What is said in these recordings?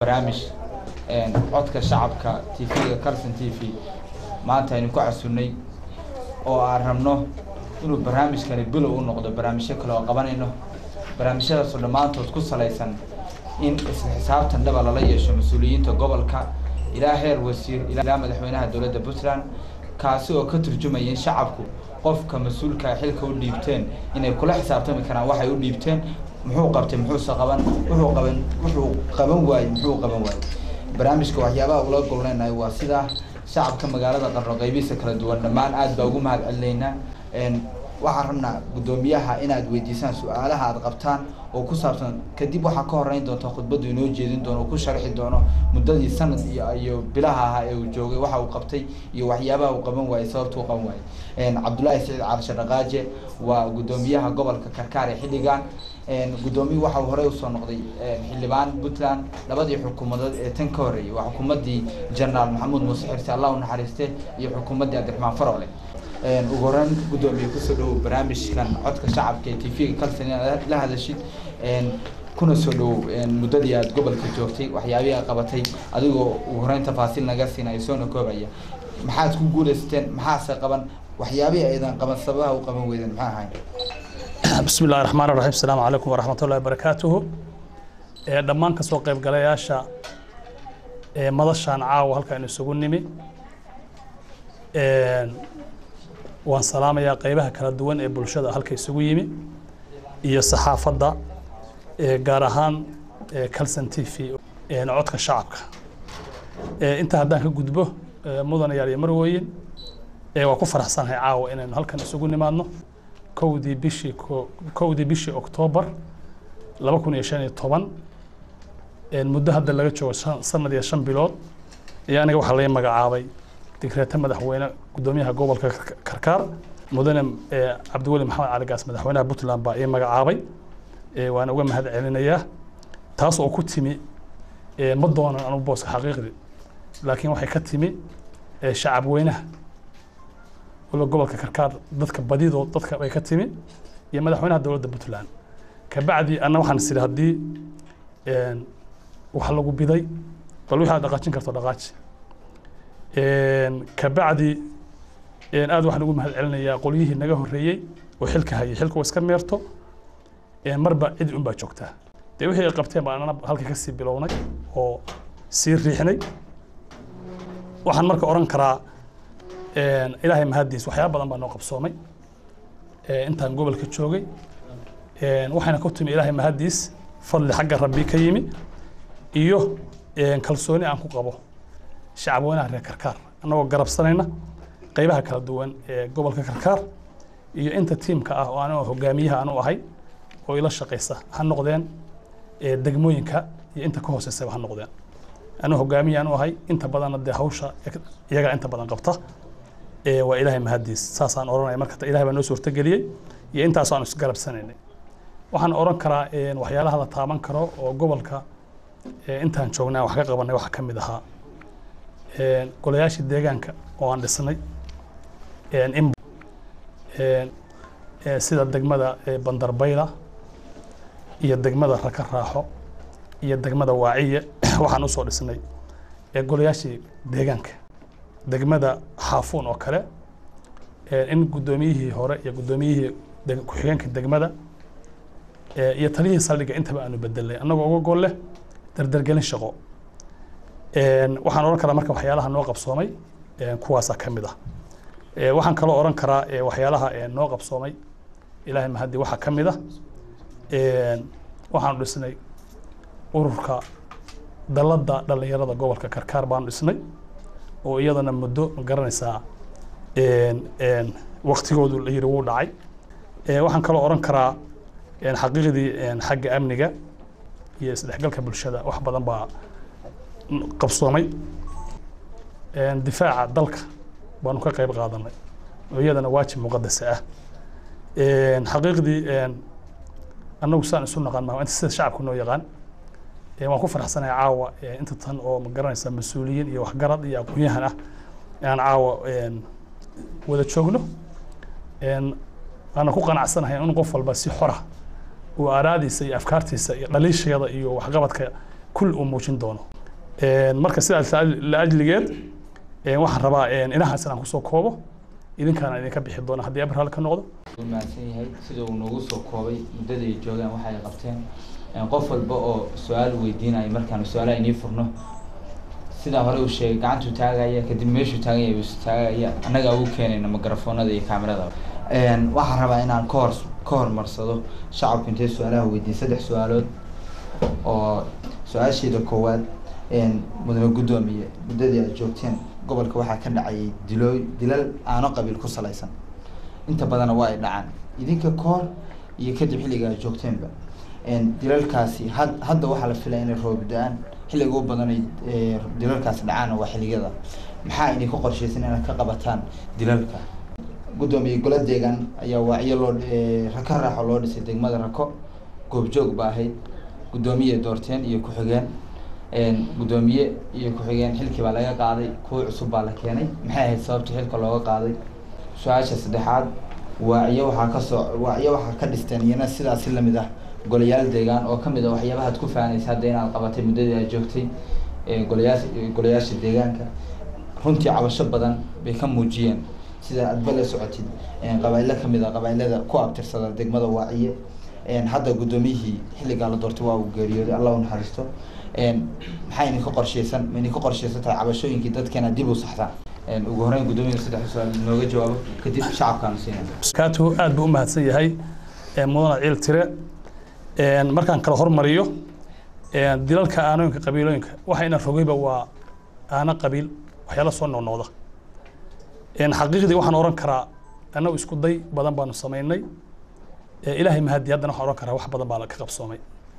برامج codka shacabka TV-ga Kalson TV maanta aynu ku casuunay oo aan rabno inuu barnaamijkani bilow u noqdo barnaamijyo kale oo qabanayno barnaamijyadaas oo dhamaantood ku saleysan in isla xisaabtan dhab lala yeesho mas'uuliyiinta gobolka ilaa heer wasiir ilaa madaxweynaha dowladda Puntland kaasi oo ka turjumaya in shacabku qofka mas'uulka xilka u dhiibteen inay kula xisaabtami karaan waxay u dhiibteen muxuu qabtay muxuu qaban waayay barnaamijka waxyaabaha ula golnaynaay waa sida shacabka magaalada Qarno qaybiisa kala duwan dhamaan aad baa ugu mahad celinayna waxaan rabnaa gudoomiyaha inaad weydiisaan su'aalaha aad qabtaan oo ku saabsan kadib waxa ka horeyn doonta khudbadu inoo jeedin doono oo ku sharxi doono muddadii sanad iyo bilaha ahaa ee uu joogay waxa uu qabtay iyo waxyaabaha uu qaban waayay sababta uu qaban waayay Cabdullaahi Saciid Caarshe Dhaqaaje waa gudoomiyaha gobolka Karkaar ee xilligan gudoomiye waxa uu hore u soo noqday xildhibaan Puntland labadii xukuumadood ee tan ka horeeyay waa xukuumadii General Maxamuud Muuse Xirsi Allah u naxariiste iyo xukuumadii Cabdiraxmaan Faroole ugu horreyn gudoomiye ku soo dhow barnaamijkan codka shacabka ee TV-ga Kalson la hadashid kuna soo dhow muddadii aad gobolka joogtay waxyaabaha qabatay adigoo ugu horreyn tafaasiil naga siinay soo koobaya maxaad ku guuleysteen maxaa qaban waxyaabaha aydan qaban sababaha u qaban weydeen maxaa ahayn بسم الله الرحمن الرحيم السلام عليكم ورحمة الله وبركاته دمان كسو قيب قلياشا مدشان عاو هلكا إنو سوغون نمي وان سلام يا قيبها كلا دوان بلشادة هلكا يسوغو يمي إيا الصحافة دا قارهان كالسن تيفي نعودك الشعبك انت هدان كقدبه مدن ياري مرويين وكفر حسان هاي عاو إنو هلكا نسوغون نمانو كودي بشي أكتوبر 2015 المدة هذا اللي جت سنة دي 5 بلاد يعني waxa la magacaabay dekreeta madaxweyne gudoomiyaha gobolka Karkaar mudane Cabdiwali Maxamed Cali Gaas madaxweynaha Puntland baa ay magacaabay waan uga mahad celinayaa taas oo ku timi ma doonan anu booska xaqiiqdi laakiin waxay ka timi shacab weynaha gobolka Karkaar dadka badidood dadka ay ka timi iyo madaxweynaha dowladda Puntland ka bacdi anna waxaan sida hadii waxa lagu biday bal waxa dhaqaajin karto dhaqaaji ka bacdi aad waxaan ugu mahad celinayaa qolyihii naga horeeyay oo xilka hayay xilku iska meerto marba cid un baa joogta wixii ay qabteen baan anna halka ka sii bilownay oo sii riixnay waxaan marka oran karaa إلهي مهديس وحياة بدن بنو قبصومي أنت نقول كتشوجي وحنا كتم إلهي مهديس فضل حق ربي كيمي إيوه كلسوني عن قبو شعبونا على كركار أنا وجرب سنينا قيبها كالدوان قبل كركار إيوه أنت تيم كأه وأنا وهجاميها أنا وهاي وإلى الشقيسة هالنقدين دجموين كا أنت كوس السبب هالنقدين أنا هجامي أنا وهاي أنت بدن الدهوشة يجا أنت بدن قبطة وإلهي مهديس ساسان أوران مركز إلهي بنو سورة جلية ينتهي أصلا نسقرب سنين وحن أوران كرا وحياله هذا طعمان كرا وقبل كا أنت هنشوفنا وحقيقة بنا وحكم بدها كلياش الدجان كا وعند السنة إم سيد الدجمة بندر بيلا هي الدجمة ركر راحو هي الدجمة واعية وحن نوصل السنة كلياش الدجان كا degmada xaafuun oo kale in gudoomiyihii hore iyo gudoomiyihii ku-xigeenka degmada iyo taliyihii saldhigga intaba aanu bedelnay annagoo uga gol leh dardargelin shaqo waxaan oran karaa marka waxyaalaha noo qabsoomay kuwaasaa ka mid ah waxaan kaloo oran karaa waxyaalaha noo qabsoomay ilaahay mahadi waxaa ka mid ah waxaanu dhisnay ururka dalladda dhallinyarada gobolka Karkaar baanu dhisnay oo iyadana muddo garanaysaa waqtigoodu la yiri wuu dhacay waxaan kaloo oran karaa xaqiiqdii xagga amniga iyo isdhexgalka bulshada wax badan baa qabsoomay difaaca dalka baanu ka qayb qaadanay oo iyadana waajib muqadas ah xaqiiqdii annagu saan isu naqaan ma inta sida shacabku noo yaqaan waan ku faraxsanahay caawa inta tan oo ma garanaysa mas'uuliyiin iyo waxgarad iyo aqoonyahan ah aan caawa wada joogno أنا كوكان عسنا هي أنا قفل بس حرة وأراديس أفكارتيس دليل شيء هذا إيوه وحقبتك كل أموشين دونه marka sidaas la ajligeed waxaan rabaa inahaas aan kusoo koobo idinkaana idinka bixi doona haddii abrahaal ka noqdo mahadsan yahay sida uu noogu soo koobay muddada ay joogaan waxa ay qabteen qof walba oo su-aal weydiinaya markaan su-aalaha inii furno sidaa hore uu sheegay gacantuu taagaya kadib meeshuu taagaya buu taagaya annaga ugu keenayna mikrafoonada iyo kaamirada waxaan rabaa inaan ka hormarsado shacabku intay su-aalaha weydiin 3 su-aalood oo su-aasheeda koowaad mudane guddoomiye muddadii aad joogteen gobolka waxaa ka dhacayay dilal aano qabiil ku salaysan inta badanna waa ay dhacaan idinka koor iyo kadib xilliga aad joogteenba dilalkaasi hadda waxaa la filaya inay roob da-aan xilliga ugu badan ay dilalkaasi dhacaana waa xilliyada maxaa idinka qorshaysan inaad ka qabataan dilalka guddoomiye golo deegaan ayaa wacyo loo raka raaxo loo dhisay degmada rako goobjoog ba ahayd guddoomiye doorteen iyo ku-xigeen guddoomiye iyo ku-xigeen xilkii baa laga qaaday kuwa cusub baa la keenay maxay ahayd sababta xilka looga qaaday su-aasha saddexaad wacyo waxaa ka dhisteen iyana sidaasi lamid ah golayaal deegaan oo kamid ah waxyaabaha aad ku faanaysa hadda inaad qabatay muddadii aad joogtay golayaasha deegaanka runtii cabasho badan bay ka muujiyeen sida aad bala socotid qabaaylo kamid ah qabaayilada ku abtirsada degmada waaciye hadda guddoomiyihii xilligaa la doortay waa uu geeriyooday allah u naxariisto maxaa idinka qorshaysan ma idinka qorshaysan tahay cabashooyinkii dadkeena dib u saxtaan ugu horeyn guddoomiyaha 3 su-aal nooga jawaabo kadib shacabkaanu siinayna kaatu aad buu u mahadsan yahay mudane ciil tire markaan kala hormariyo dilalka aanooyinka qabiilooyinka waxayna rogayba waa aana qabiil waxyaala soo noqnoqda xaqiiqdii waxaan oran karaa annagu isku day badan baanu samaynay ilaahay mahadi haddana waxaan oran karaa wax badan baa ka qabsoomay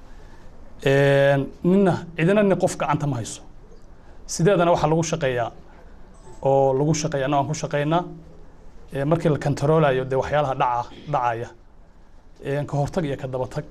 cidina nin qof gacanta ma hayso sideedana waxaa lagu shaqeeyaa oo lagu shaqeeya annagu aan ku shaqeynaa markii la kantaroolayo dee waxyaalaha dhacaya ka hortag iyo ka dabatag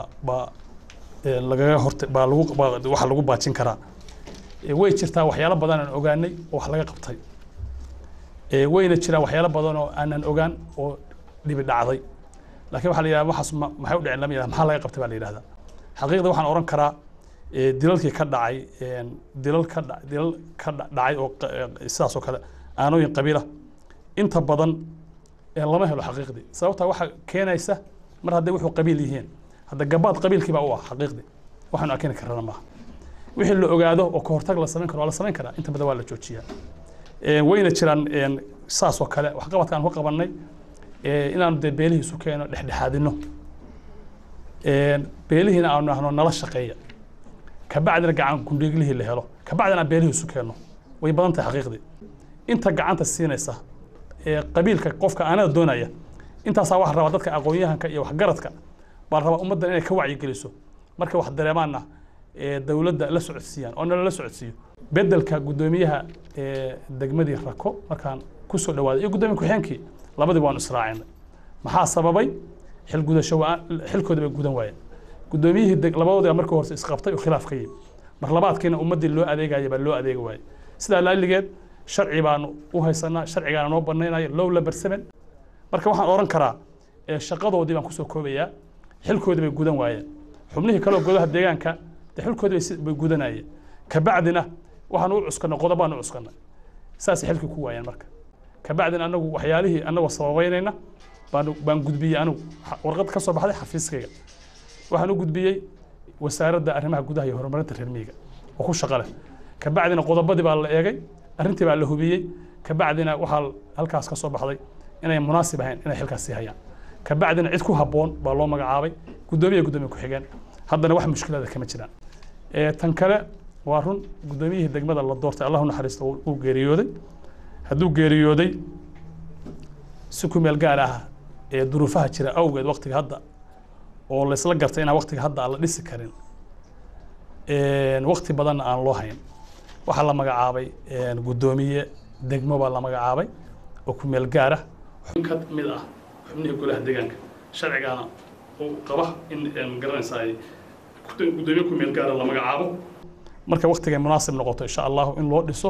waxa lagu baajin karaa way jirtaa waxyaalo badan aan ogaanay oo wax laga qabtay wayna jiraan waxyaalo badan oo aanan ogaan oo dhibi dhacday laakiin waxaa la yidhahdaa waxaas maxay u dhicin lama yidhahda maxaa laga qabtay baa la yidhahdaa xaqiiqda waxaan oran karaa dilalkii ka dhacay dilal ka dhacay oo sidaas oo kale aanooyin qabiila inta badan lama helo xaqiiqdii sababta waxa keenaysa mar hadday wuxuu qabiil yihiin hadda gabaad qabiilkii baa u ah xaqiiqdii waxaanu arkini karana maaha wixii la ogaado oo ka hortag la samayn karo waa la samayn karaa inta badan waa la joojiyaa wayna jiraan saas oo kale waxqabadka aan ku qabannay inaanu dee beelihiisu keeno dhexdhexaadino beelihiina aanu ahno nala shaqeeya kabacdina gacan gundhiglihii la helo kabacdina aan beelihiisu keeno way badan tahay xaqiiqdii inta gacanta siinaysa qabiilka qofka aanada doonaya intaasaa waxaa rabaa dadka aqoon-yahanka iyo waxgaradka baa rabaa ummaddan inay ka wacyigeliso markay wax dareemaanna dowladda la socodsiiyaan oo nala la socodsiiyo bedelka guddoomiyaha degmadii rako markaan kusoo dhawaaday iyo guddoomiya ku-xigeenkii labadii waanu israacinay maxaa sababay xilkooda bay gudan waayeen guddoomiyihii labadoodii markii horse isqabtay oo khilaaf ka yimi mar labaadkiina ummaddii loo adeegaya baa loo adeegi waayey sidaa laaligeed sharci baanu u haysanaa sharcigaana noo banaynaya low number 7 marka waxaan oran karaa shaqadoodii baan kusoo koobayaa xilkoodii bay gudan waayeen xubnihii kaloo godaha deegaanka xilkoodii bay gudanayeen kabacdina waxaan u cuskanay qodobaan u cuskanay saas xilkii ku waayeen marka kabacdina anagu waxyaalihii anagoo sababeynayna baan gudbiyey anigu warqad ka soo baxday xafiiskayga waxaan u gudbiyey wasaaradda arrimaha gudaha iyo horumarinta reer miyiga oo ku shaqo leh kabacdina qodobadii baa la eegay arrintii baa la hubiyey kabacdina waxaa halkaas ka soo baxday inay munaasib ahayn inay xilkaas sii hayaan kabacdina cid ku habboon baa loo magacaabay guddoomiye ku-xigeen haddana wax mushkilada kama jiraan tan kale waa run guddoomiyihii degmada la doortay allah u naxariisto uu geeriyooday hadduu geeriyooday si ku meel gaar ah duruufaha jira awgeed waqtiga hadda oo la isla gartay inaan waqtiga hadda aan la dhisi karin waqti badanna aan loo hayn waxaa la magacaabay guddoomiye degmo baa la magacaabay oo ku meel gaar ah xubin ka mid ah xubnihii golaha deegaanka sharcigaana uu qaba in magaranaysaa guddoomiye ku meel gaara la magacaabo marka waqtigay munaasib noqoto insha allahu in loo dhiso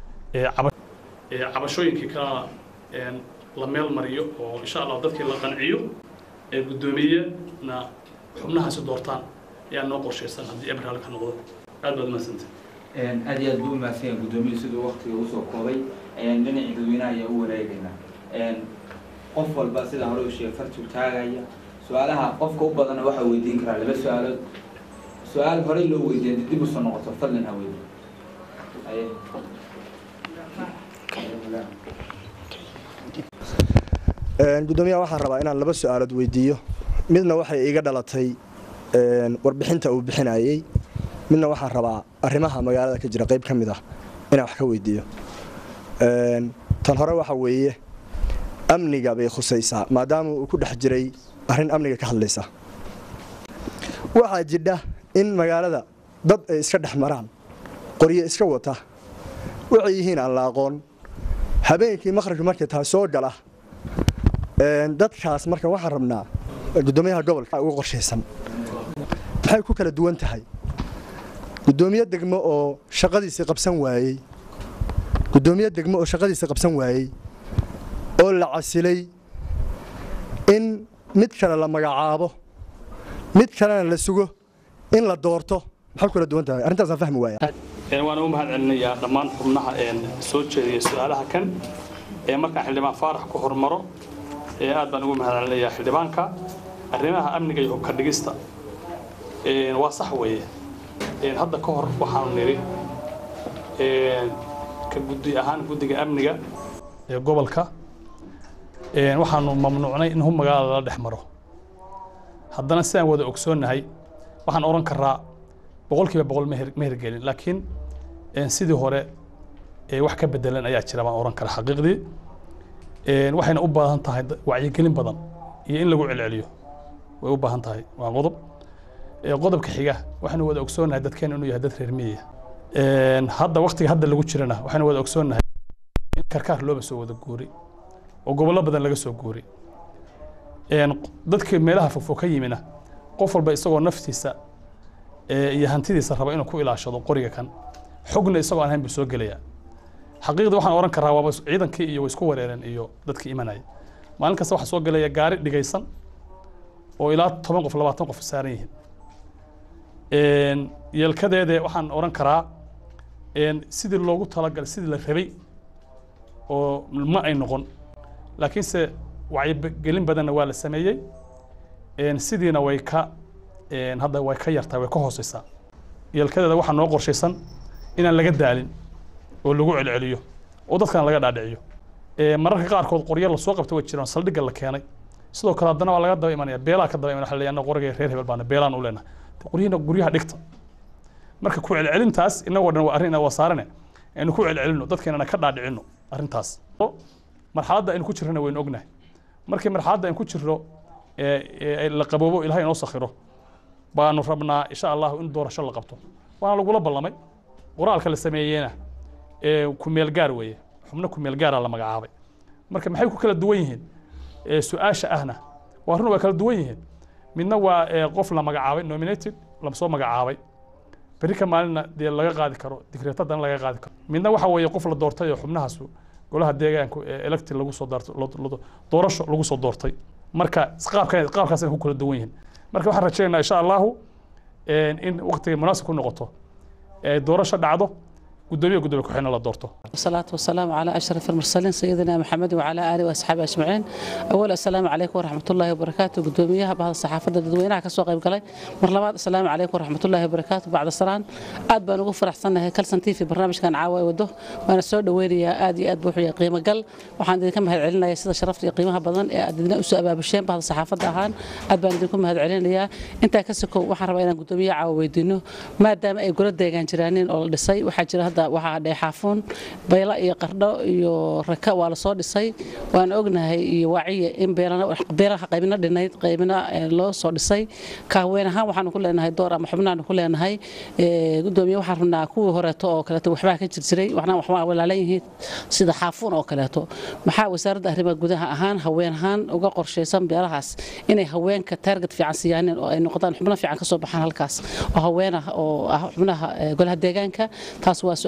cabashooyinkii kalena la meel mariyo oo insha allah dadkii la qanciyo guddoomiyena xubnahaasi doortaan ayaa noo qorshaysan haddii abrahaal ka noqdo aad baad mahadsantahay aad iyo aad buu mahadsan gudoomiye sidoo waqtiga uu soo koobay dhinaca dadweynaha ayaa u wareegayna qof walba sida hore u sheegay fartu taagaya su'aalaha qofka u badan waxa weydiin karaa laba su'aalood su'aal hore loo weydiiyay dib u soo noqoto fadlan ha weydiin gudoomiyaha waxaan rabaa inaan laba su'aalood weydiiyo midna waxay iga dhalatay warbixinta uu bixinayay midna waxaan rabaa arrimaha magaalada ka jira qayb ka mid ah inaan wax ka weydiiyo tan hore waxa weeye amniga bay khusaysaa maadaama uu ku dhex jiray arrin amniga ka hadlaysa waxaa jidha in magaalada dad ay iska dhex maraan qoryo iska wata waxay yihiin aan la aqoon habeenkii maqribkii markay tahay soo gala dadkaas marka waxaan rabnaa gudoomiyaha gobolka ugu qorshaysan maxay ku kala duwan tahay gudoomiye degmo oo shaqadiisa qabsan waayey oo la casilay in mid kale la magacaabo mid kalena la sugo in la doorto maxay ku kala duwan tahay arrintaas aan fahmi waaya waana u mahadcelinayaa dhammaan xubnaha soo jeediyay su'aalaha kan markaan xildhibaan faarax ku hormaro aad baan ugu mahadcelinayaa xildhibaanka arrimaha amniga iyo ka dhigista waa sax weeye hadda ka hor waxaanu niri ka guddi ahaan guddiga amniga ee gobolka waxaanu mamnuucnay in hub magaalada la dhex maro haddana sidaan wada ogsoonnahay waxaan oran karaa boqolkiiba boqol ma hirgelin laakiin sidii hore wax ka bedelan ayaa jira baan oran karaa xaqiiqdii waxayna u baahan tahay wacyigelin badan iyo in lagu celceliyo way u baahan tahay waa qodob qodobka xiga waxaanu wada ogsoonnahay dadkeena inuu yahay dad reer miyiga hadda waqtiga hadda lagu jirana waxaanu wada ogsoonnahay in karkaar looba soo wada guuri oo gobollo badan laga soo guuri dadka meelaha fogfog ka yimina qof walba isagoo naftiisa iyo hantidiisa raba inuu ku ilaashado qoriga kan xogna isagoo aan ahayn buu soo gelaya xaqiiqda waxaan oran karaa waaba ciidankii iyo isku wareereen iyo dadkii imanaya maalin kasta waxa soo gelaya gaari dhigaysan oo ilaa 10 qof 20 qof saaran yihiin yeelkadeeda waxaan oran karaa sidii loogu talagalay sidii la rabay oo ma ay noqon laakiin se wacyigelin badanna waa la sameeyey sidiina way ka hadda way ka yartaa way ka hooseysaa yeelkadeeda waxaa noo qorshaysan inaan laga daalin oo lagu celceliyo oo dadkan laga dhaadhiciyo mararka qaarkood qoryo la soo qabtay way jiraan saldhigga la keenay sidoo kale haddana waa laga daba imanaya beelaha ka daba imanaya waxa la yidhaahdaa qoriga reer hebel baana beelaan u leenahay guryaha dhigta marka ku celcelintaas inagoo dhan waa arrin waa saarane aynu ku celcelino dadkeenana ka dhaadhicino arrintaas marxaladda aynu ku jirrana waynu ognahay markii marxaladda aynu ku jirro la qaboobo ilaahay inoo sakhiro baanu rabnaa insha allahu in doorasho la qabto waana lagula ballamay qoraalka la sameeyeyna ku meel gaar weeye xubno ku meel gaara la magacaabay marka maxay ku kala duwan yihiin su'aasha ahna waa run waa kala duwan yihiin midna waa qof la magacaabay nominated la soo magacaabay bari ka maalina dee laga qaadi karo digreetadan laga qaadi karo midna waxa weeye qof la doortay oo xubnahaas golaha deegaanka elected lagu soo doorasho lagu soo doortay marka qaabkaas ay ku kala duwan yihiin marka waxaan rajaynaynaa insha allahu in waqtiga munaasib ku noqoto doorasho dhacdo قدومي كحنا لا دورته. والصلاة والسلام على أشرف المرسلين سيدنا محمد وعلى آله وأصحابه أجمعين. أول السلام عليكم ورحمة الله وبركاته قدوميها بعض الصحافة الدوينة كسوق يبقى مرلبات السلام عليكم ورحمة الله وبركاته بعد السلام أد بنوقف رحسنا كل سنتي في برنامج كان عاوي وده وأنا السعود ويري آدي أد بوحي قيمة قل وحنا كم هالعلنا يصير شرفت قيمها بدن أدينا أسوء باب الشام بعض الصحافة دهان أد بندكم هالعلنا يا أنت كسكو وحنا بينا قدومية عاوي دينه ما دام يقول الدجان جيرانين أو الصي وحجر هذا waxaa dheexaafun bayla iyo qardho iyo raka waa la soo dhisay waan ognahay iyo waciye in beelaha qaybina dhinayd qaybina loo soo dhisay ka weyn ahaan waxaan ku leenahay door ama xubnaan ku leenahay gudoomiye waxaan rabnaa kuwii horeeto oo kale waxba ka jirjiray waxba walaalayeen sida xaafuun oo kale maxaa wasaaradda arrimaha gudaha ahaan haween ahaan uga qorsheysan beelahaas inay haweenka target fiican siiyaan oo ay noqdaan xubno fiican ka soo baxaan halkaas oo haweenah oo xubnaha golaha deegaanka taas waa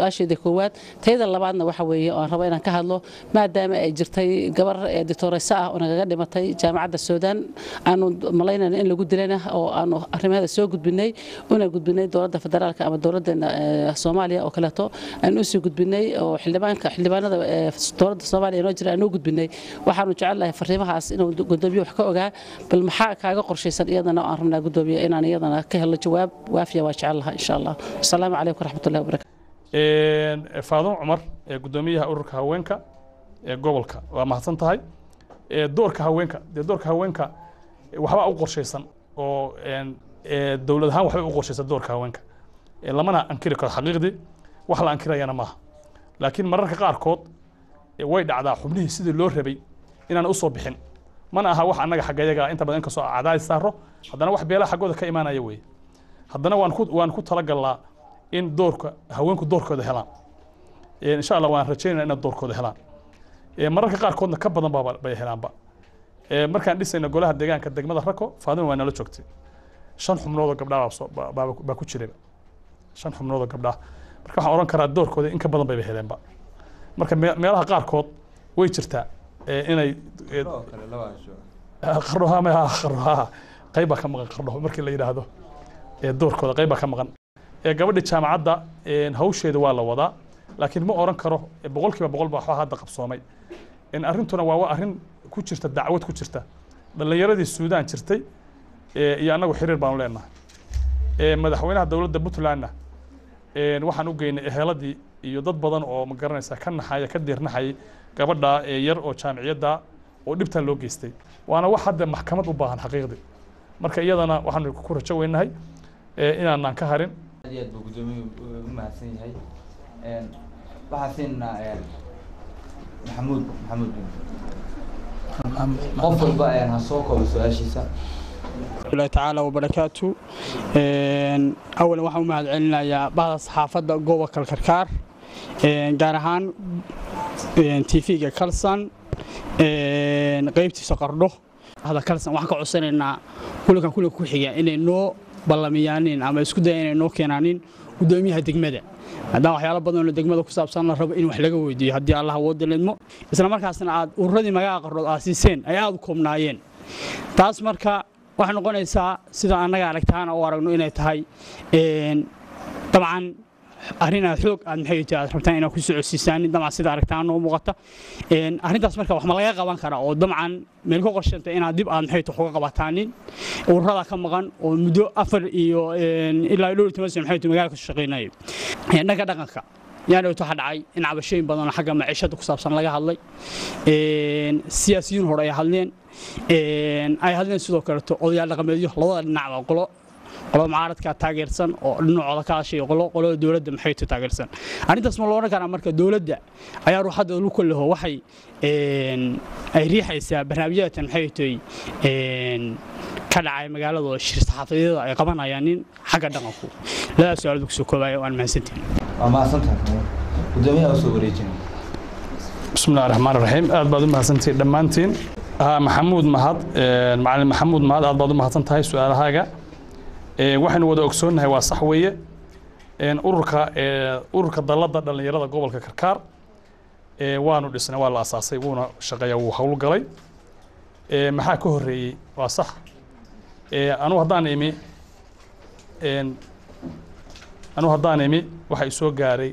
su-aasheeda koowaad tayada labaadna waxa weeye oo aan rabo inaan ka hadlo maadaama ay jirtay gabar doctoraysa ah oo nagaga dhimatay jaamacadda Suudaan aanu malaynayna in lagu dilayna oo aanu arrimaha soo gudbinay una gudbinay dowladda federaalka ama dowladda Soomaaliya oo kaleeto aan u soo gudbinay oo xildhibaanada dowladda Soomaaliya inoo jira aan u gudbinay waxaanu jecelahay fariimahaas inuu gudoomiye wax ka ogaa bal maxaa kaaga qorshaysan iyadana aan rabnaa gudoomiye inaan iyadana ka helo jawaab waafiya waa jecelahay insha Allah assalaamu calaykum waraxmatullaahi wabarakaatuh Faadon Cumar gudoomiyaha ururka haweenka gobolka waa mahadsan tahay doorka haweenka waxba u qorshaysan oo dawlad ahaan waxba u qorshaysan doorka haweenka lamana ankiri karo xaqiiqdii wax la ankirayana maaha laakiin mararka qaarkood way dhacdaa xubnihii sidii loo rabay inaan u soo bixin mana aha wax annaga xaggayaga inta badan ka soo cadaadis saaro haddana wax beelaha xaggooda ka imaanaya weeye haddana waan ku talagalnaa in doorka haweenku doorkooda helaan insha Allah waan rajaynaynaa in doorkooda helaan mararka qaarkoodna ka badan bay helaanba markaan dhisayna golaha deegaanka degmada Rako Faadimo waa nala joogtay 5 xubnood oo gabdhaha baa ku jiray 5 xubnood oo gabdhaha marka waxaan oran karaa doorkooda in ka badan bay heleenba marka meelaha qaarkood way jirtaa inay qarroha qayba ka maqan qarroha markii la yiraahdo doorkooda qayba ka maqan gabadha jaamacadda hawsheeda waa la wadaa laakiin ma oran karo boqolkiiba boqol baa waxa hadda qabsoomay in arrintuna waa arrin ku jirta dacwad ku jirta dhalinyaradii Suudaan jirtay iyo anagu xiriir baan leenahay madaxweynaha dawladda Puntland waxaan u geynay eheladii iyo dad badan oo ma garanaysa ka naxaya ka diirnaxay gabadha yar oo jaamiciyada oo dhibtan loo geystay waana wax hadda maxkamad u baahan xaqiiqdii marka iyadana waxaan ku rajo weynahay inaan ka harin aad buu gudoomiye u mahadsan yahay waxaasina محمود قفل بقى يعني هسوقه بسؤاشيسا الله تعالى وبركاته أولا waxaan u mahadcelinayaa bahda saxaafadda gobolka Karkaar gaar ahaan TV-ga Kalsan qaybtiisa Qardho hada Kalsan waxaan ka codsanaynaa kulanka ku xiga inay noo ballamiyaanin ama isku dayaan inay noo keenaanin gudoomiyaha degmada haddaan waxyaalo badan oo degmada ku saabsan la rabo in wax laga weydiiyo haddii Allah wuu dileedmo isla markaasna aad ururadii magaca Qardho aasiseen ay aad u koobnaayeen taas marka waxay noqonaysaa sida anaga aragtaan oo aragno inay tahay dabcan arrin xoog aad maxay tahay rabtaan inaad ku socodsiisaan dabcan sida aragtaan oo muuqata arrintaas marka wax ma laga qaban karaa oo dabcan meel ku qorshanta inaad dib aad maxay tahay uga qabataan ururada ka maqan oo muddo 4 iyo ilaa 12 sano maxay tahay magaalada ka shaqeynayay naga dhaqanka يعني waxa dhacay in cabashooyin badan oo xagga maciishada ku saabsan laga hadlay siyaasiyiin hore ay hadleen sidoo kale odayaal dhaqameedyo labada dhinac qolo mucaaradka taageersan oo dhinacooda ka hashay qolo dawladda maxay taageersan arrintaas ma loo oran karaa marka dawladda ayaa ruuxada lu kulliho waxay ay riixaysaa barnaamijyada maxay tahay ka dhacay magaalada oo shir saxaafadeed ay qabanayaan in xagga dhaqanku la su'aal ku soo koobay oo aan mahadsantiin ما أصلاً قدامي أوصل وريجين بسم الله الرحمن الرحيم أد بعض ما سنتين دمانتين محمود مهاد معلم محمود مهاد أد بعض ما سنتهاي سؤال هاجا وحنا وده أكسون هي وصحوية إن أورك ضلت اللي يرضى قبل ككركار وانو لسنا ولا أساسي ونا شقيا وحول قلي محاكوه ري وصح أنا وهدان إيمي أنا هدان إيمي waxay soo gaaray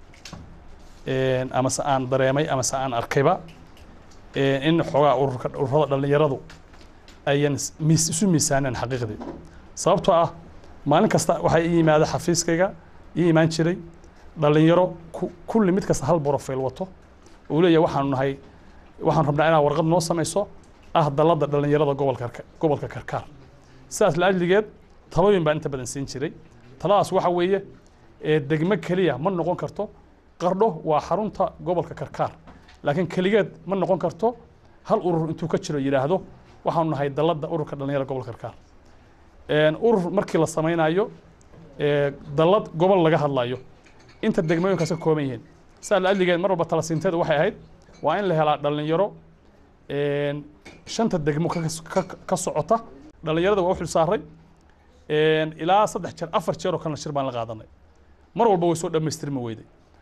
ama saan dareemay ama saan arkayba in xogaa ururada dhalinyaradu ayan isu miisaanan xaqiiqdii sababtoo ah maalin kasta waxay yimaada xafiiskayga iimaan jiray dhalinyaro kulli mid kasta hal profile wato oo leeyahay waxaan rabnaa inaad warqad noo samayso dalada dhalinyarada gobolka Karkaar sidaas la ajligeed talooyin baan inta badan siin jiray talaas waxa weeye degmo kaliya ma noqon karto Qardho waa xarunta gobolka Karkaar laakiin kaligeed ma noqon karto hal urur intuu ka jiro yiraahdo waxaan nahay dalada ururka dhalinyarada gobolka Karkaar urur markii la sameeynayo dalad gobol laga hadlayo inta degmooyinka ka kooban yihiin saal aligeed mar walba tala siinteedu waxay ahayd waa in la helaa dhalinyaro shanta degmo ka socota dhalinyarada waa u xil saaray ilaa 3 jeer 4 jeer oo kala shir baan la qaadanay mar walba way soo dhameystirma weyday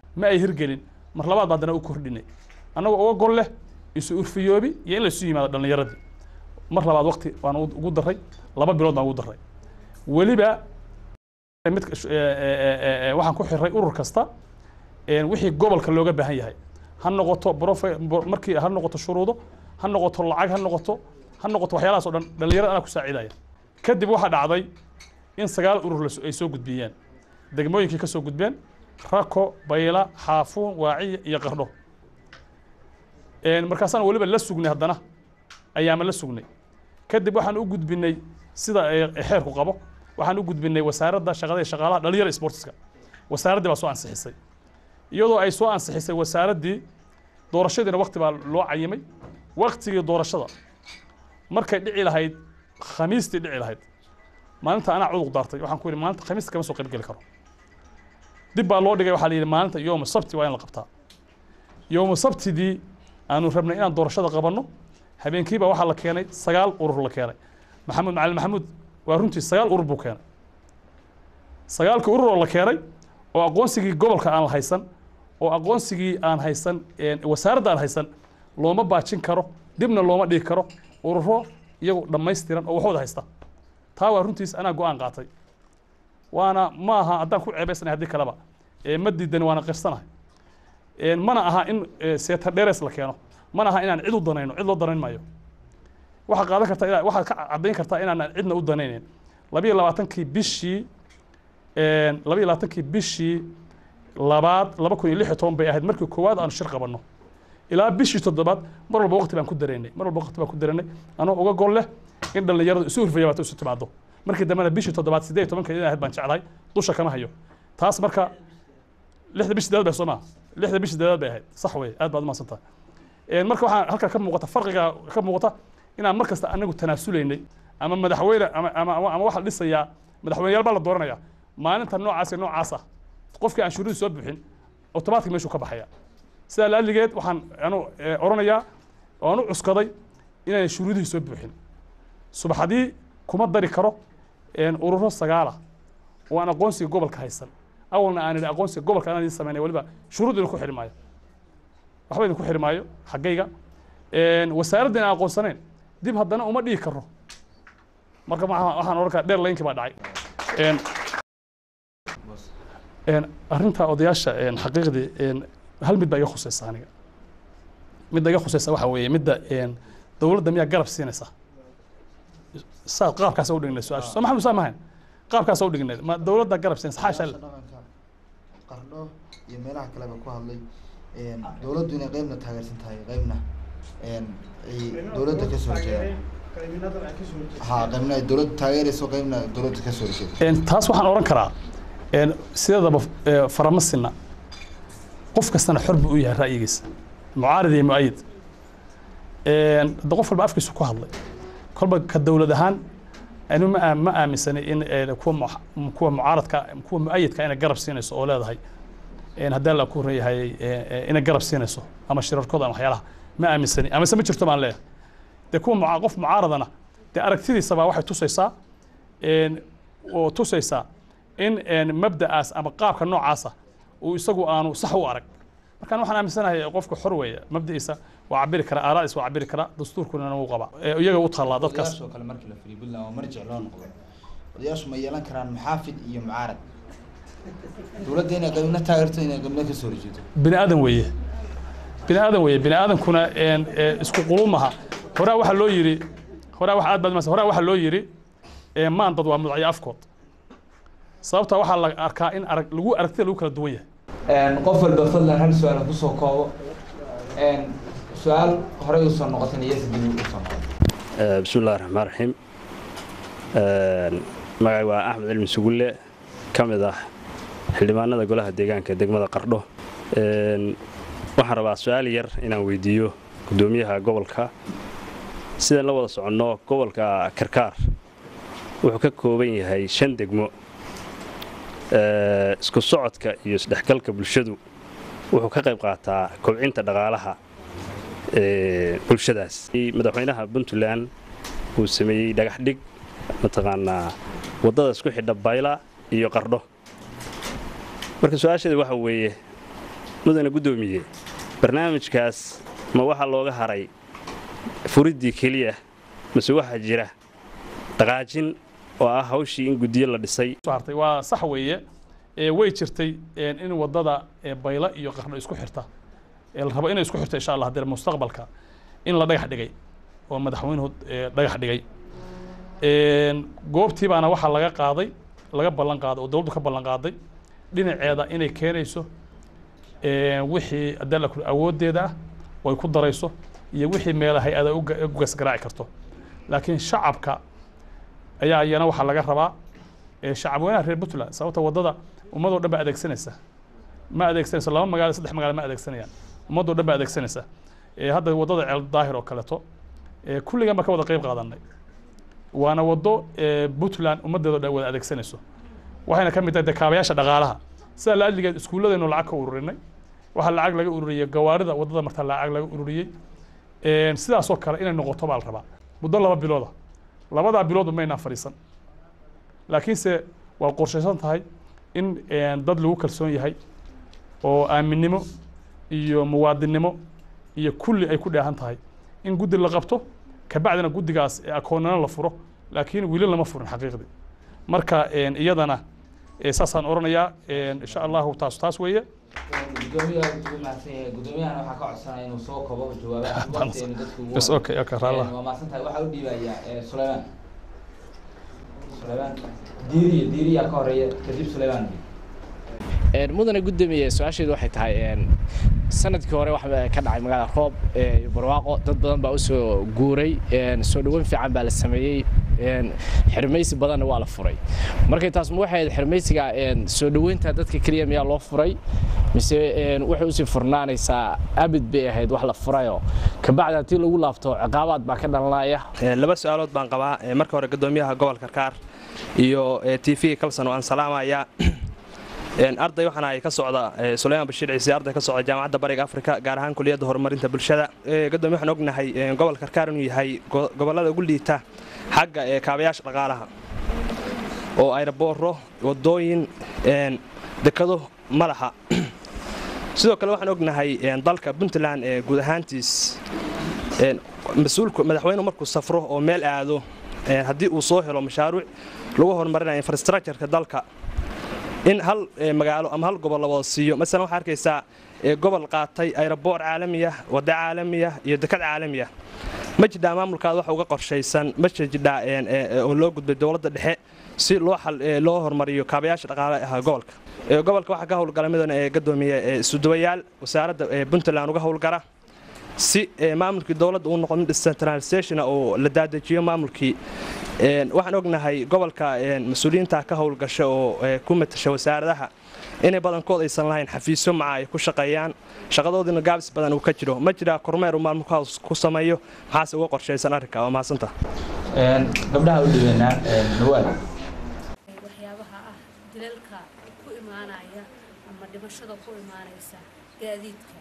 ma ay hirgelin mar labaad baa haddana u kordhinay annagoo uga gol leh isu urfiyoobi iyo in la isu yimaado dhallinyaradii mar labaad waqti baan ugu daray 2 bilood baan ugu daray weliba mid waxaan ku xiray urur kasta wixii gobolka looga baahan yahay ha noqoto markii ha noqoto shuruudo ha noqoto lacag ha noqoto waxyaalahaas oo dhan dhalinyarada ana ku saacidaya kadib waxa dhacday in 9 urur ay soo gudbiyeen degmooyinkii ka soo gudbeen rako bayla xaafuun waaciya iyo qardho markaasaan waliba la sugnay haddana ayaama la sugnay kadib waxaan u gudbinay sida xeerku qabo waxaan u gudbinay wasaaradda shaqada iyo shaqaalaha dhalinyarada sportska wasaaraddii baa soo ansixisay iyadoo ay soo ansixisay wasaaraddii doorashadiina waqti baa loo cayimay waqtigii doorashada markay dhici lahayd khamiistii dhici lahayd maalinta anaa cudug daartay waxaan ku yidhi maalinta khamiista kama soo qayb geli karo dib baa loo dhigay waxaa la yidhi maalinta yowma sabti waa in la qabtaa yowma sabtidii aanu rabnay inaan doorashada qabanno habeenkiiba waxaa la keenay 9 urur la keenay maxamed macalin maxamuud waa runtii 9 urur buu keenay 9 urur oo la keenay oo aqoonsigii gobolka aan la haysan oo aqoonsigii aan haysan wasaaradda aan haysan looma baajin karo dibna looma dhigi karo ururo iyagu dhammaystiran oo waxooda haysta taa waa runtiis anaa go'aan qaatay waana ma aha haddaan ku ceebaysanahay haddii kaleba ma diidan waana qirsanahay mana aha in seeta dheerees la keeno mana aha inaan cid u danayno cid loo danayn maayo waxaa qaadan kartaa waxaad ka caddayn kartaa inaan cidna u danaynayn 22 bishii labaad 2016 bay ahayd markii koowaad aan shir qabanno ilaa bishii 7 mar walba waqti baan ku dareynay anoo uga gol leh in dhalinyaradu isu hurfayaato isu timaado markii dambena bishii 7 18 inay ahayd baan jeclahay dusha kama hayo taas marka 6 bishii dadaal bay Soomaa 6 bishii dadaal bay ahayd sax way aad baad maasantaa marka waxaan halka ka muuqata farqiga ka muuqata inaan markasta anagu tanaasuleynay ama madaxweyne ama waxa dhisaya madaxweynayaal baa la dooranaya maalinta noocaas ah qofkii aan shuruud soo bixin automatic meeshu ka baxaya sida laaligeed waxaan anu oranayaa oo anu cuskaday inay shuruudihi soo bixin subaxdii kuma dari karo ururo 9 oo aan aqoonsiga gobolka haysan awalna aan aqoonsiga gobolka aan sameynay waliba shuruud inuu ku xirmaayo waxba inuu ku xirmaayo xaqayga wasaaradda aan aqoonsanayn dib haddana uma dhigi karo marka waxaan orankaa dheer leenkii baa dhacay arrinta odayaasha xaqiiqdii hal mid baa iga khusaysa aniga midda iga khusaysa waxa weeye midda dowladda miyaa garab siinaysa saad qaabkaas u dhignay su-aasha soo maxamed saamahayn qaabkaas u dhignay ma dowladda garab siinaysa xaasha qardho iyo meelaha kaleba ku hadlay dowladdu inay qaybna taageersan tahay qaybna dowladda ka soo jeeda qaybna dowladda taageerayso qaybna dowladda ka soo jeeda taas waxaan oran karaa sideedaba faramasina qof kastana xor buu u yahay ra'yigiisa mucaarid iyo mu'ayid qof walba afkiisu ku hadlay kolba ka dowlad ahaan anu ma aaminsanay in kuwa mucaaradka kuwa mu'ayidka inay garab siinayso oo leedahay haddii la ku reeyahay inay garab siinayso ama shirarkooda ama waxyaalaha ma aaminsanay ama ma jirto baan leeyahay dee kuwa qof mucaaradana dee aragtidiisa baa waxay tusaysaa in mabda'aas ama qaabka noocaasa uu isagu aanu sax u arag markaan waxaan aaminsanahay qofka xor weeye mabda'iisa waa cabiri kara aaraadiisa waa cabiri kara dastuurkuna wuu qabaa iyaga u taallaa dadkaas oo kale markii la firiyo billaah oo marjic loo noqdo odayaashu ma yeelan karaan muxaafid iyo mucaarad dowladda inay qaybna taageerto inay qaybna ka soo horjeedo bini aadan aadan kuna isku qulumaha horaa waxa loo yiri horaa waxa loo yiri maan dad waa mudacyo afkood sababta waxaa la arkaa in lagu aragtida lagu kala duwan yahay qof walba fadlan hal su'aal ku soo koobo su'aal horey u soo noqotay iyo sidii u soo noqotay bismillaahir rahmaanir rahiim magacay waa Axmed Cilmi Sugulle kamid ah xildhibaanada golaha deegaanka degmada Qardho waxaan rabaa su'aal yar inaan weydiiyo gudoomiyaha gobolka sida la wada socono gobolka Karkaar wuxuu ka kooban yahay 5 degmo isku socodka iyo isdhexgalka bulshadu wuxuu ka qayb qaataa kobcinta dhaqaalaha bulshadaas madaxweynaha Puntland uu sameeyay dhagax dhig mataqaanaa wadada isku xidha Bayla iyo Qardho marka su'aasheedu waxa weeye mudane gudoomiye barnaamijkaas ma waxa looga haray furidii kaliya mise waxa jira dhaqaajin oo ah hawshii in gudiyo la dhisay waa sax weeye way jirtay in wadada bayla iyo Qardho isku xirta la rabo inay isku xirto insha Allah hadii mustaqbalka in la dhagax dhigay oo madaxweynuhu dhagax dhigay goobtii baana waxa laga qaaday laga ballan qaaday oo dawladdu ka ballan qaaday dhinaceeda inay keenayso wixii adala ku awoodeeda way ku darayso iyo wixii meelaha hay'ada u gasgaraaci karto laakiin shacabka ayaa iyana waxa laga rabaa shacab weynaha reer Puntland sababta wadada ummadoo dhan ba adeegsanaysa ma adeegsanaysa laba magaalo saddex magaalo ma adeegsanayaan ummadoo dhan ba adeegsanaysa hadda wadada ceel daahir oo kaleeto kulliga ma ka wada qayb qaadanay waana wado Puntland ummadeedo dhan wada adeegsanayso waxayna ka mid tahay kaabayaasha dhaqaalaha sida la adligeed iskuuladeenoo lacag ka ururinay waxa lacag laga ururiyay gawaarida wadada marta lacag laga ururiyay sidaas oo kale inay noqoto baa la rabaa muddo 2 bilood labada bilood ma ayna fariisan laakiin se waa qorshaysan tahay in dad lagu kalsoon yahay oo aaminnimo iyo muwaadinimo iyo kulli ay ku dheehan tahay in guddi la qabto ka bacdina guddigaas akoonana la furo laakiin wili lama furin xaqiiqdii marka iyadana saasaan oranayaa insha Allah taas weeye gudoomiyaha waxa ka codsanaya inuu soo koobo jawaabaha waqtiga dadku bas okay raallah waa maasantahay waxa u dhiibaya Suleyman diiriya ka horeeya kadib Suleyman mudane gudoomiye su'aasheedu waxay tahay sanadkii hore waxa ka dhacay magaalada roob barwaaqo dad badan baa u soo guuray soo dhaweyn fiican baa la sameeyay xirmaysi badan waa la furay markay taas ma waxay xirmaysiga soo dhaweynta dadka kaliya miyaa loo furay mise waxay u sii furnaanaysaa abid bay ahayd wax la furayo ka bacda tii lagu laafto ciqaabaad baa ka dhalanaya laba su'aalood baan qabaa marka hore gudoomiyaha gobolka Karkaar iyo TV Kalsan oo aan salaamaya arday waxaan ay ka socda Suleyman Bashiir Ciise arday ka socda jaamacadda Bariga Afrika gaar ahaan kulliyadda horumarinta bulshada gudoomiye waxaan ognahay gobolka Karkaar inuu yahay gobolada ugu liita xagga kaabayaasha dhaqaalaha oo aeroboorro wadooyin dekado malaha sidoo kale waxaan ognahay dalka Puntland guud ahaantiis mas'uulku madaxweynuhu markuu safro oo meel aado haddii uu soo helo mashruuc lagu horumarinayo infrastructure-ka dalka in hal magaalo ama hal gobol la wada siiyo mesela waxa arkaysaa gobol qaatay aeroboor caalami ah wada caalami ah iyo dekad caalami ah ma jidhaa maamulkaada waxa uga qorshaysan ma jidhaa oo loo gudbay dawladda dhexe si loo horumariyo kaabayaasha dhaqaalaha gobolka gobolka waxa ka howlgala midana gudoomiye suudayaal wasaaradda Puntland uga howlgala si maamulkii dawladda uu noqdo decentralization oo la daadajiyo maamulkii waxaan ognahay gobolka mas'uuliyiinta ka howlgasha oo ku matasha wasaaradaha inay badankood aysan lahayn xafiisyo maca ay ku shaqeeyaan shaqadoodina gaabis badan uu ka jiro ma jira kormeer uu maamulkaas ku sameeyo maxaase uga qorshaysan arrinka waa maasanta gabdhaha u dhibanaa Nawaal waxyaabaha ah dilalka ku imaanaya ama dhimashada ku imaanaysa gaadiidka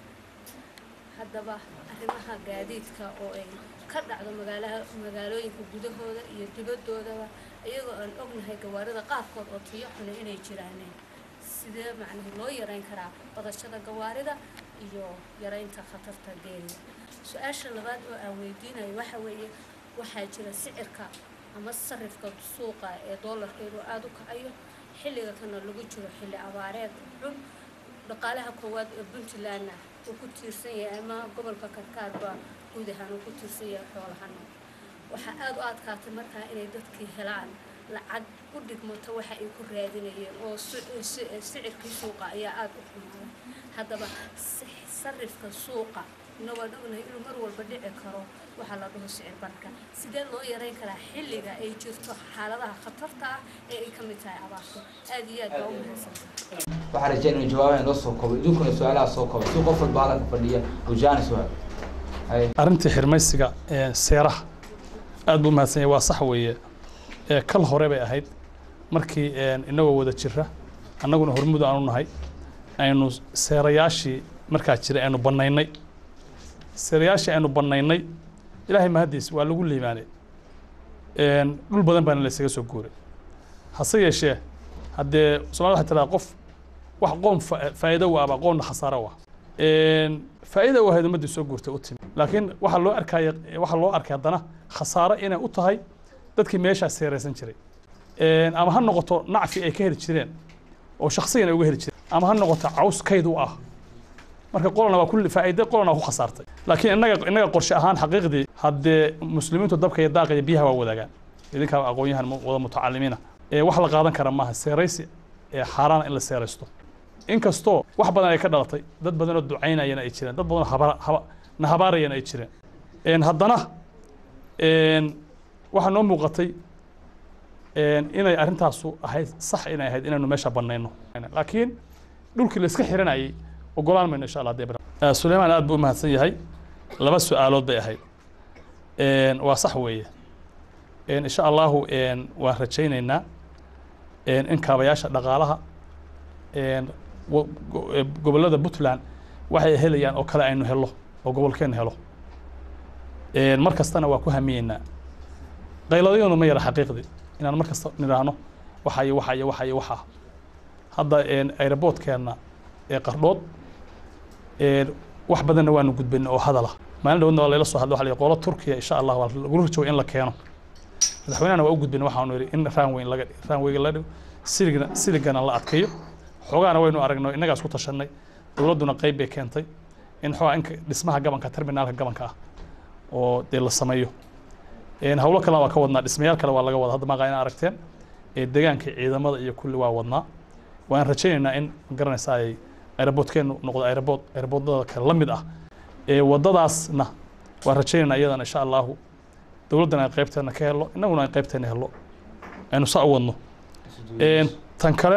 haddaba arrimaha gaadiidka oo ay ka dhacdo magaalooyinka gudahooda iyo dibadoodaba iyagoo aan ognahay gawaarida qaarkood oo tiyo xun inay jiraan sidee macnaheedu loo yareyn karaa badashada gawaarida iyo yareynta khatarta geerida su'aasha labaad oo aan weydiinayo waxa weeye waxaa jira sicirka ama sarifka suuqa ee doolarka inuu aad u kacayo xilliga kana lagu jiro xilli abaareed xun dhaqaalaha koowaad ee Puntland uu ku tiirsan yahay ama gobolka Karkaar baa guud ahaan uu ku tiirsan yahay xoolahan waxa aad u adkaatay markaa inay dadkii helaan lacag u dhigmato waxa ay ku raadinayeen oo sicirkii suuqa ayaa aad u xumaaday haddaba sarifka suuqa waan ognahay inuu mar walba dhici karo waxa la dhaho sicir barka sidee loo yareyn karaa xilliga ay jirto xaaladaha khatarta ah ee ay ka mid tahay abaarta aad iyo aad baa u mahadsantahay waxaan rajaynayaa in jawaabaha inoo soo koobo idinkuna su'aalaha soo koobo si qof walba halka fadhiya uu jaanis u helo arrintii xirmaysiga seeraha aad buu mahadsan yahay waa sax weeye kal hore bay ahayd markii inagoo wada jira annaguna hormuud aanu nahay aynu seerayaashii markaa jiray aynu bannaynay seerayaashii aynu bannaynay ilaahay mahadiis waa lagu liimaanay dhul badan baana la isaga soo guuray hase yeeshee haddee Soomaalidu waxay tiraa qof wax qoom faa'iido u ah qoonna khasaaro u ah faa'iida u ahayd ummadii soo guurtay u timi laakiin waxaa loo arkay haddana khasaaro inay u tahay dadkii meeshaas seeraysan jiray ama ha noqoto nacfi ay ka heli jireen oo shakhsiyan ay uga heli jireen ama ha noqoto caws kayd u ah marka qolana waa kulli faa'iido qolana ku khasaartay laakiin innaga qorshe ahaan xaqiiqdii haddee muslimiintu dabka iyo daaqa iyo biyaha waa wadaagaan idinka aqoon-yahan wada mutacalimiina wax la qaadan kara maaha seeraysi xaaraan in la seeraysto inkastoo wax badan ay ka dhalatay dad badan oo ducaynayana ay jireen dad badan oo nahabaarayana ay jireen haddana waxaa noo muuqatay inay arrintaasu ahayd sax inay ahayd inaynu meesha bannayno laakiin dhulkii la iska xiranayay ogolaan mayno insha allah Suleymaan aad buu u mahadsan yahay laba su'aalood bay ahayd waa sax weeye insha allahu waan rajaynaynaa in kaabayaasha dhaqaalaha gobollada Puntland waxay helayaan oo kale aynu helo oo gobolkeen helo mar kastana waa ku hamiyeynaa qayladayadu ma yara xaqiiqdii inaan mar kasta niraahno waxa hadda airportkeenna qardhood wax badanna waanu gudbinay oo hadala maalin dhawna waa layla soo hadlo waxa la qolo Turkiya insha Allah waa lagu rajo in la keeno madaxweynaha waa u gudbinay waxaanu yiri in runway la dhigo siligana la adkeeyo xogaana waynu aragnay innagaas ku tashanay dawladuna qayb bay keentay in xogaa in dhismaha gabanka terminalka gabanka ah oo dee la sameeyo hawlo kale waa ka wadnaa dhismayaal kale waa laga wada hadda maaqaa in aragteen deegaanka ciidamada iyo kulli waa wadnaa waan rajaynaynaa in garanaysaa ay airportkeenu noqdo airportada kale la mid ah wadadaasna waan rajaynaynaa iyadana insha allahu dawladdana ay qaybteena ka helo innaguna ay qaybteena helo aynu saa u wadno tan kale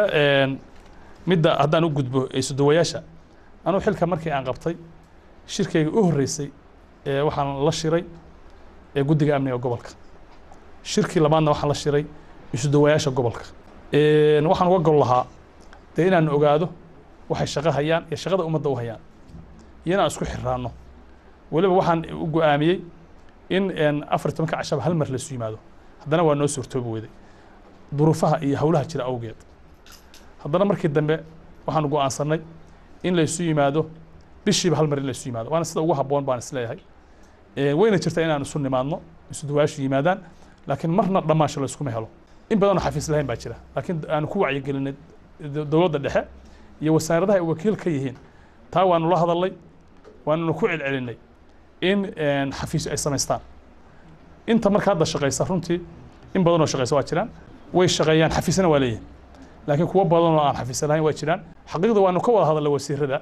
midda haddaan u gudbo isuduwayaasha anuu xilka markii aan qabtay shirkayga u horreysay waxaan la shiray guddiga amniga gobolka shirkii labaadna waxaan la shiray isuduwayaasha gobolka waxaan uga gol lahaa dee inaan ogaado waxay shaqo hayaan iyo shaqada ummadda u hayaan iyo inaan isku xiraanno weliba waxaan u go'aamiyey in 14 cashaba hal mar la isu yimaado haddana waa noo suurtoobi weyday duruufaha iyo hawlaha jira awgeed haddana markii dambe waxaan go'aansanay in la isu yimaado bishiiba hal mar in la isu yimaado waana sida ugu habboon baan isleeyahay wayna jirtaa inaan isu nimaadno isu duwaashu yimaadaan laakiin marna dhammaasho la iskuma helo in badan oo xafiis lahayn baa jira laakiin aanu ku wacyigelinay dowladda dhexe iyo wasaaradaha ay wakiil ka yihiin taa waanu la hadalnay waanu ku celcelinay in xafiis ay samaystaan inta marka hadda shaqaysa runtii in badan oo shaqaysa waa jiraan way shaqeeyaan xafiisna waa leeyihiin laakiin kuwa badan oo aan xafiis lahayn waa jiraan xaqiiqda waanu ka wada hadalnay wasiirada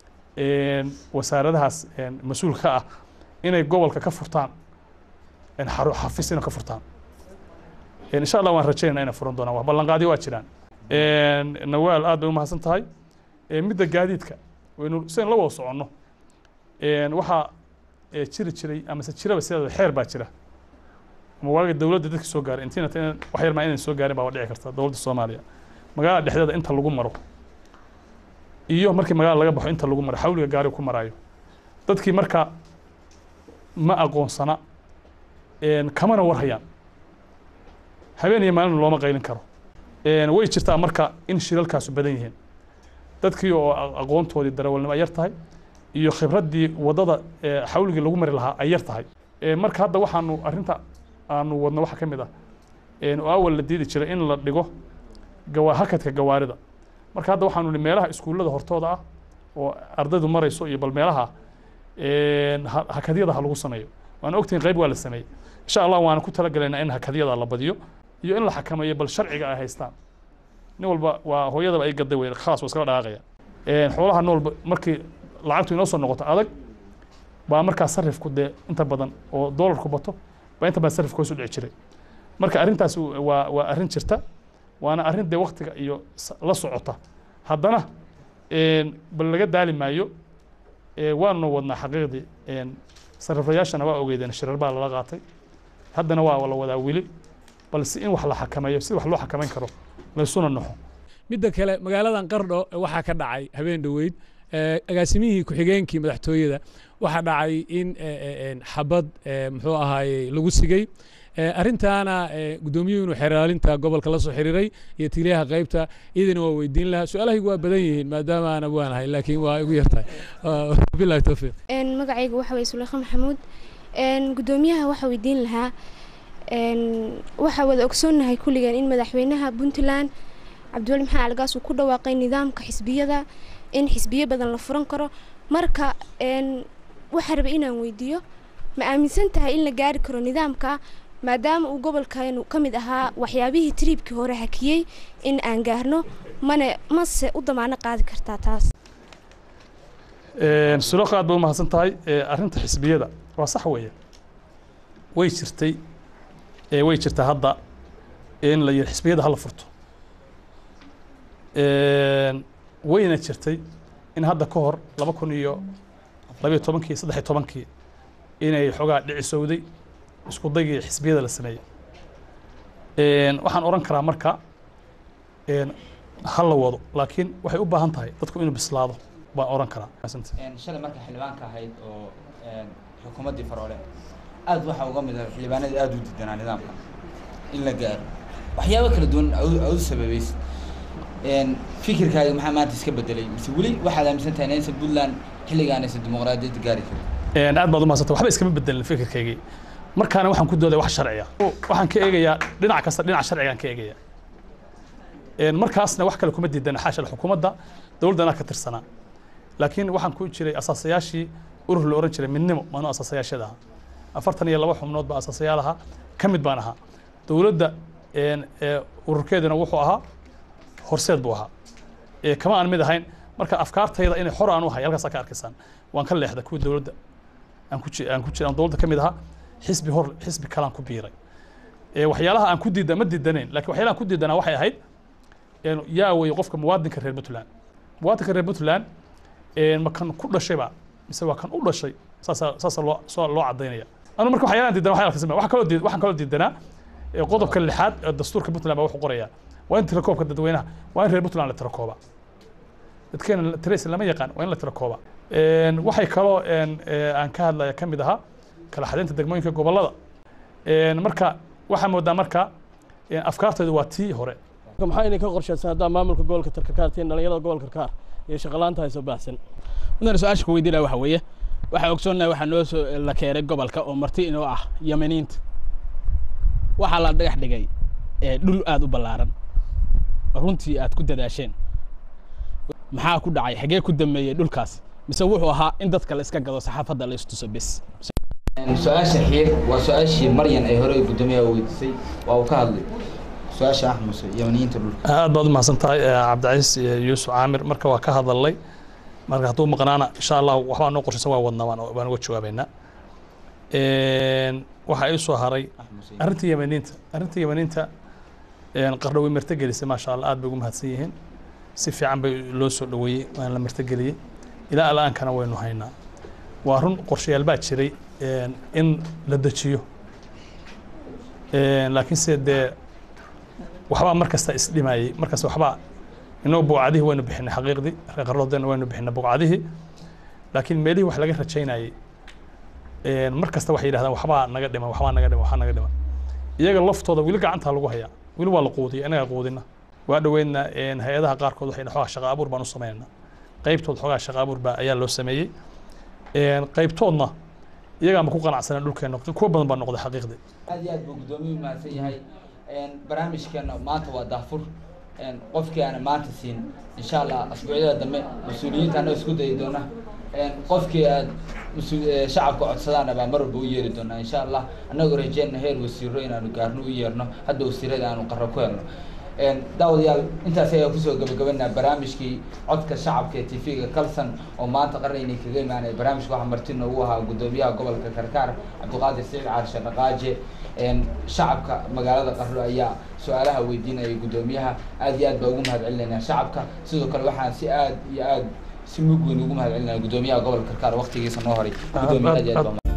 wasaaradahaas mas'uulka ah inay gobolka ka furtaan xafiisina ka furtaan insha Allah waan rajaynaynaa inay furan doonaan wax ballanqaadi waa jiraan nawaal aad bay u mahadsan tahay midda gaadiidka waynu seen la wada soconno waxaa jiray ama se jiraba sideeda xeer baa jira ama waaga dawladda dadka soo gaaray intiina wax yar ma inay soo gaarin baa dhici karta dawladda Soomaaliya magaalada dhexdeeda inta lagu maro iyo markii magaalada laga baxo inta lagu maro xawliga gaari ku marayo dadkii marka ma aqoonsana kamana war hayaan habeen iyo maalin looma qaylin karo way jirtaa marka in shilalkaasu badan yihiin dadkii oo aqoontoodii darawalnimo ay yar tahay iyo khibraddii waddada xawligii lagu mari lahaa ay yar tahay marka hadda waxaanu arrinta aanu wadno waxa ka mid ah oo awal la diidi jiray in la dhigo hakadka gawaarida marka hadda waxaanu nihi meelaha iskuullada hortooda ah oo ardaydu marayso iyo bal meelaha hakadyada ha lagu sameeyo waan ogtiin qayb waa la sameeyey insha Allah waan ku talagalaynaa in hakadyada la badiyo iyo in la xakameeyo bal sharciga ay haystaan nin walba waa hooyadaba ay gaday way khaas iska dhaqaaqaya xoolaha nool markii lacagtu inoo soo noqoto adag baa markaa sarifku dee inta badan oo doolarku bato baa inta badan sarifku soo dhici jiray marka arrintaas waa arrin jirta waana arrin dee waqtiga iyo la socota haddana bal laga daali maayo waanu wadnaa xaqiiqdii sariflayaashana waa ogeydeen shirar baa lala qaatay haddana waa la wadaa weli balse in wax la xakameeyo si wax loo xakameyn karo la isuna naxo midda kale magaaladan Qardho waxaa ka dhacay habeen dhaweyd agaasimihii ku-xigeenkii madaxtooyada waxaa dhacay in xabad muxuu ahaayey lagu sigay arrintaana gudoomiyuhu inuu xeraalinta gobolka la soo xiriiray iyo taliyaha qaybta iyadana waa weydiin lahaa su-aalahaygu waa badan yihiin maadaama aan abwaanahay laakiin waa igu yartahay billahi tawfiiq magacaygu waxa weeye Sulaykha Maxamuud gudoomiyaha waxa weydiin lahaa waxa wada ogsoonahay kulligan in madaxweynaha Puntland Cabdiweli Maxamed Cali Gaas uu ku dhawaaqay nidaamka xisbiyada in xisbiyo badan la furan karo marka waxa rabay inaan weydiiyo ma aaminsan tahay in la gaari karo nidaamka maadaama uu gobolkeenu ka mid ahaa waxyaabihii tribkii hore hakiyay in aan gaarno mase u damaano qaadi kartaa taas Sulaykha aad baa mahadsan tahay arrinta xisbiyada waa sax weeye way jirtaa hadda in la yiri xisbiyada hal furto wayna jirtay in hadda ka hor 2012 inay xogaa dhicisowday isku dayay xisbiyada la sameeyay waxaan oran karaa marka hal la wado laakiin waxay u baahan tahay dadku inuu bislaado baan oran karaa shalay marka xildhibaanka ahayd oo xukuumadii Faroole aad waxa uga mid ah xildhibaanada aad u diidanaa nidaamka in la gaaro waxyaabo kala duwan oo sababeys fikirkaaga maxaa maanta iska bedelay mise weli waxaad aaminsan tahay in Puntland xilligan ay dimuqraadiyad gaari karto aad baad u mahadsantahay waxba iskama bedelin fikirkayga markaana waxaan ku dooday wax sharci ah waxaan ka eegayaa dhinac kasta dhinac sharciga aan ka eegayaa markaasna wax kale kuma diidana xaasha xukuumadda dawladana ka tirsanaa laakiin waxaan ku jiray asaasayaashii urur la oran jiray midnimo maanu asaasayaashada 42 xubnood baa asaasayaalaha ka mid baan ahaa dawladda ururkeedana wuxuu ahaa horseed buu ahaa kama aan mid ahayn marka afkaartayda inay xor aan u hay halkaas ka arkaysaan waan ka leexda kuwa dawladda aan ku jiraan dawladda ka mid ahaa xisbi kalaan ku biiray waxyaalaha aan ku diidanayn laakiin waxyaalaha aan ku diidanaa waxay ahayd yaa way qofka muwaadinka reer Puntland ma kan ku dhashayba mise waa kan u dhashay saas loo cadaynaya anu marka waxyaalaha diidanaa waxaan kaloo diidanaa qodobka 6aad ee dastuurka Puntland baa wuxuu qorayaa waa in tirakoobka dadweynaha waa in reer Puntland la tirakooba dadkeena Trace lama yaqaan waa in la tirakooba waxay kaloo aan ka hadlaya ka mid ahaa kala xadeynta degmooyinka gobolada marka waxa moodaa marka afkaartoodu waa tii hore maxay inay ka qorshaysan hadda maamulka gobolka Karkartiin dhalinyarada gobolka Karkar iyo shaqalaanta ay soo baaxsan midna su'aasha ku weydiinaa waxa weeye waxa ogsoonahay waxa noo soo la keenay gobolka oo marti inoo ah Yemeniinta waxa la dhagax dhigay dhul aad u ballaaran runtii aad ku dadaasheen maxaa ku dhacay xagee ku dameeyay dhulkaas mise wuxuu ahaa in dadka la iska gado saxaafadda la istuso bis su'aasha xiig waa su'aashii Maryan ay hore gudoomiyaha weydiisay waa uu ka hadlay su'aasha Axmed Yemeniinta dhulka aad baad u mahadsantahay Cabdicaziz Yuusuf Caamir marka waa ka hadalay marka hadduu maqnaana insha Allah waxba noo qorshaysan waa wadnaa waan uga jawaabaynaa waxa ay soo haray arrinta Yemeniinta qardho way martagelisay ma sha Allah aad bay ugu mahadsan yihiin si fiican bay loo soo dhaweeyay waan la martageliyay ilaa alaankana waynu haynaa waa run qorshayaal baa jiray in la dajiyo laakiin sidee waxba markasta isdhimayay markasta waxba inoo buucadihi waynu bixinay xaqiiqdii qardhoodana waynu bixinay buucadihi laakiin meelihii wax laga rajaynayay markasta waxay yiraahdaan waxba naga dhiman iyaga laftooda wili gacanta lagu hayaa wili waa la quudiyay anaga quudina waa dhaweydna hay'adaha qaarkood waxay xogaa shaqo abuur baan u sameeynaa qaybtood xogaa shaqo abuur baa ayaa loo sameeyay qaybtoodna iyaga ma ku qanacsanaa dhulkeena kuwa badan baa noqday xaqiiqdii aad iyo aad buu gudoomiyuhu mahadsan yahay barnaamijkeena maanta waa daafur qofkii aan maanta siin insha Allah asbuucyada dambe mas'uuliyiinta anoo isku dayi doona qofkii aad shacabka codsadaana baa mar walba u yeeri doona insha Allah anagoo rajayna heer wasiiro inaanu gaarno u yeerno hadda wasiirada aanu qarro ku helno daawadayaal intaas ayaa kusoo gabagabanaa barnaamijkii codka shacabka ee TV-ga Kalsan oo maanta qarnayni kaga imaanay barnaamijka waxa marti noogu ahaa gudoomiyaha gobolka Karkar Cabdiqaadir Saciid Caarshe Dhaqaaje shacabka magaalada Qardho ayaa su'aalaha weydiinayay gudoomiyaha aad iyo aad baa ugu mahadcelinaynaa shacabka sidoo kale waxaan si aad iyo aad si mug weyn ugu mahadcelinaynaa gudoomiyaha gobolka Karkar waqtigiisa noo horay gudoomiyaha